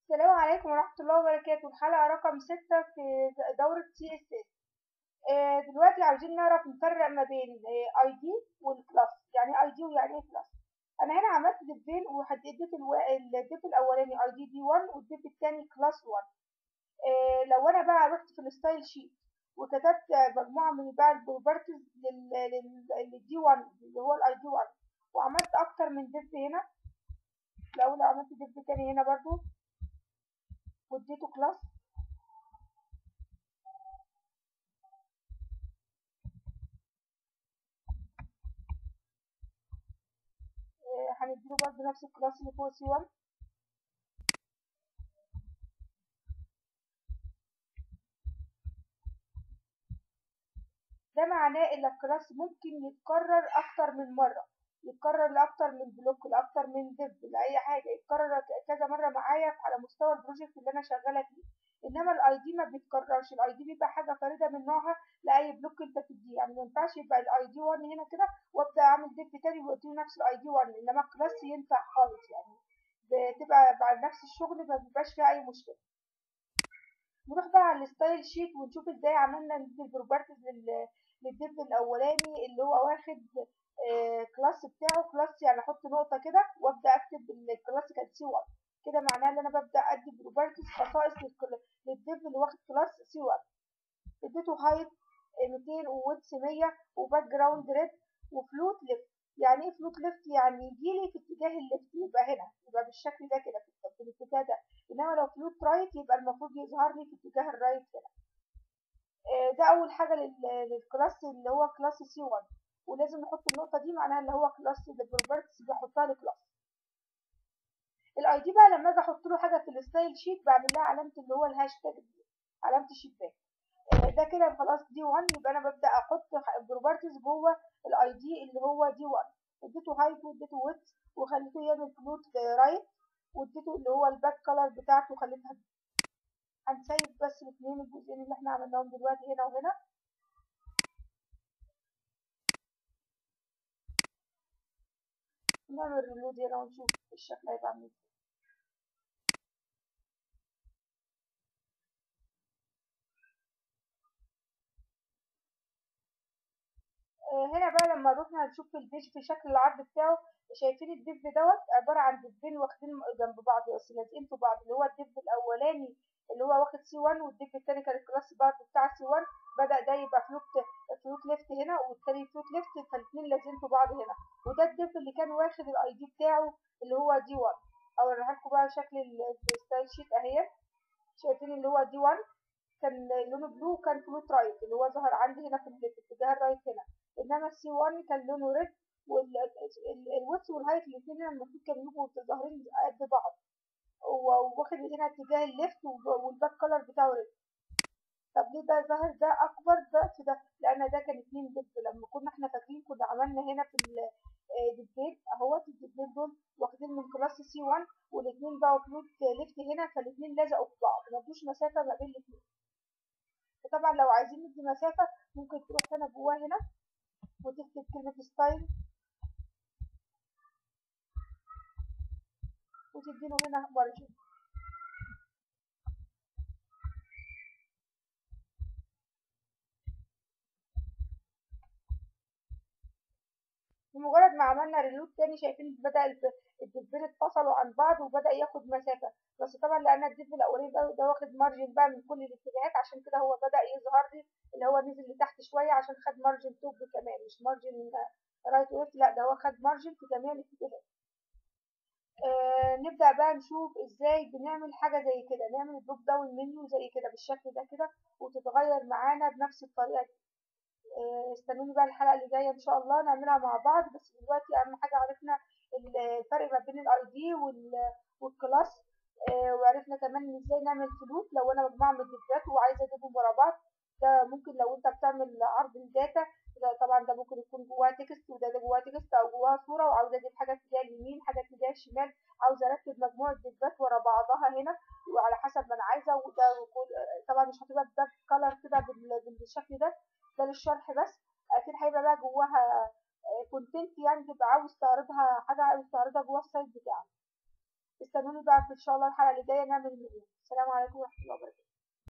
السلام عليكم ورحمة الله وبركاته. الحلقة رقم 6 في دورة CSS. دلوقتي عاوزين نعرف نفرق ما بين ID والكلاس. يعني ID ويعني ايه كلاس؟ أنا هنا عملت ديفين وحددت الديف الأولاني ID D1 والديف التاني كلاس 1. لو أنا بقى رحت في الستايل شيت وكتبت مجموعة من بقى البروبرتيز للدي 1 اللي هو الاي دي 1، وعملت أكتر من ديف هنا. لو عملت ديف تاني هنا برضو واديته كلاس، هنديله برضه نفس الكلاس اللي فوق سي 1. ده معناه ان الكلاس ممكن يتكرر اكتر من مره، يتكرر لاكتر من بلوك، لاكتر من ديف، لاي حاجه، يتكرر كذا مره معايا على مستوى البروجكت اللي انا شغاله فيه. انما الاي دي ما بيتكررش، الاي دي بيبقى حاجه فريده من نوعها لاي بلوك انت بتديه. يعني ما ينفعش يبقى الاي دي 1 هنا كده وابدا اعمل ديف تاني واديله نفس الاي دي 1، انما الكلاس ينفع خالص، يعني بتبقى بعد نفس الشغل ما بيبقاش فيها اي مشكله. نروح بقى على الستايل شيت ونشوف ازاي عملنا ندي البروبرتيز للديف الاولاني اللي هو واخد كلاس بتاعه كلاس. يعني احط نقطه كده وابدا اكتب الكلاس كان سي 1. كده معناه ان انا ببدا ادي بروبرتيز خصائص للديف اللي واخد كلاس سي 1. اديته هايت 200 وويدث 100 وباك جراوند ريد وفلوت ليفت. يعني ايه فلوت ليفت؟ يعني يجيلي في اتجاه الليفت، يبقى هنا، يبقى بالشكل ده كده في الاتجاه ده. انما لو فلوت رايت يبقى المفروض يظهر لي في اتجاه الرايت هنا. ده اول حاجه للكلاس اللي هو كلاس سي 1، ولازم نحط النقطه دي معناها اللي هو كلاس البروبرتيز بحطها لكلاس. الاي دي بقى لما اجي احط له حاجه في الستايل شيت بعمل لها علامه اللي هو الهاشتاج دي، علامه الشباك. ده كده خلاص دي 1. يبقى انا ببدا احط بروبرتيز جوه الاي دي اللي هو دي 1. اديته هايت واديته ويدث وخليته يعمل فلوت رايت، واديته اللي هو الباك كلر بتاعته خليتها. هنسيب بس الاثنين الجزئين اللي احنا عملناهم دلوقتي هنا وهنا. نعمل ريلود هنا ونشوف الشكل هيبقى عامل ازاي. هنا بقى لما رحنا نشوف في البيج في شكل العرض بتاعه، شايفين الديف دوت عبارة عن ديفين واخدين جنب بعض بس لازقين في بعض، اللي هو الديف الأولاني اللي هو واخد سي 1 والديف التاني كان الكلاس برضه بتاع سي 1. بدأ ده يبقى فلوت ليفت هنا والتاني فلوت ليفت، فالاتنين لازقين في بعض هنا. وده الديف اللي كان واخد الاي دي بتاعه اللي هو دي 1. اوريها لكم بقى شكل الستايل شيت اهي. شايفين اللي هو دي 1 كان لونه بلو، كان فلوت رايت اللي هو ظهر عندي هنا في اتجاه الرايت هنا. انما السي 1 كان لونه ريد، والويدث والهايت الاثنين هنا المفروض كانوا يبقوا ظاهرين قد بعض، واخد هنا اتجاه الليفت والباك كلر بتاعه ريد. طب ليه ده ظاهر ده اكبر ضعف ده؟ لان ده كان 2 دب. لما كنا احنا فاكرين كنا عملنا هنا في الدبين اهوت، الدبين دول واخدين من كلاس سي 1 والاثنين بقوا فلوت ليفت هنا، فالاثنين لزقوا في بعض ما ادوش مسافه ما بين الاثنين. وطبعا لو عايزين ندي مسافة ممكن تروح هنا جواه هنا وتكتب كلمة ستايل وتديله هنا مارجن. بمجرد ما عملنا ريلود تاني شايفين بدأ الدبين اتفصلوا عن بعض وبدأ ياخد مسافة. بس طبعا لأن الدب الأولاني ده واخد مارجن بقى من كل الاتجاهات، عشان كده هو بدأ يظهر لي اللي هو نزل لتحت شوية عشان خد مارجن توب كمان، مش مارجن رايت وليفت، لا ده هو خد مارجن في جميع الاتجاهات. نبدأ بقى نشوف ازاي بنعمل حاجة زي كده، نعمل دروب داون منيو زي كده بالشكل ده كده وتتغير معانا بنفس الطريقة دي. استنوني بقى الحلقة اللي جاية ان شاء الله نعملها مع بعض. بس دلوقتي اهم حاجة عرفنا الفرق ما بين الاي دي والكلاس. وعرفنا كمان ازاي نعمل فلوت لو انا مجموعة من الداتا وعايزة اجيبهم ورا بعض. ده ممكن لو انت بتعمل عرض الداتا، طبعا ده ممكن يكون جواه تكست وده جواه تكست او جواه صورة، وعاوزة اجيب حاجة اتجاه اليمين حاجة اتجاه الشمال، عاوزة ارتب مجموعة داتا ورا بعضها هنا وعلى حسب ما انا عايزة. وده طبعا مش هتبقى باك كلر كده بالشكل ده، ده للشرح بس. اكيد هيبقى بقى جواها كونتنت، يعني تبقى عاوز تعرضها حاجة عاوز تعرضها جوه السايت بتاعك. استنوني بقى في ان شاء الله الحلقة اللي جاية نعمل المليون. السلام عليكم.